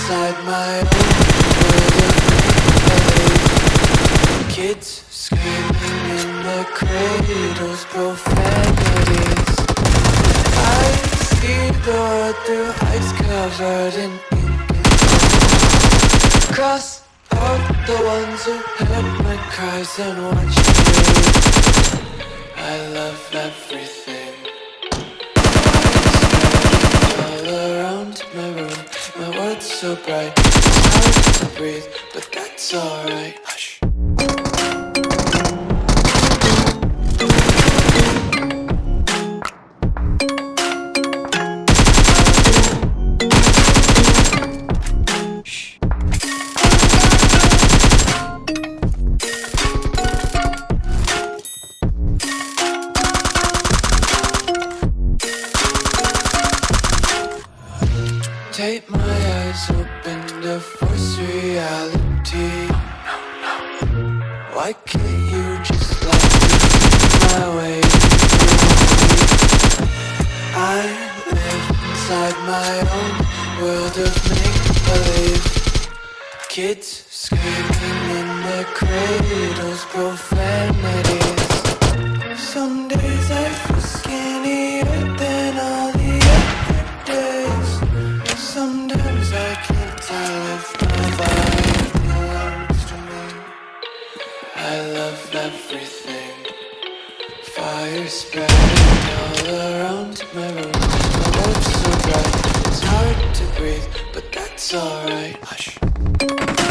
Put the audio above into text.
inside my own world of make-believe. Kids screaming in their cradles, profanities. I see the world through ice covered in ink. Cross out the ones who heard my cries and watched me. I love everything. All around my room, my world's so bright. It's hard to breathe, but that's alright. Hush. Take my eyes open to force reality. Why can't you just let me see my way through? I live inside my own world of make-believe. Kids screaming in their cradles, profanities. Some days I feel skinnier than all the other days. Sometimes I can't tell if my body belongs to me. I love everything. Fire spreading all around my room. My world's so bright, it's hard to breathe, but that's alright. Hush.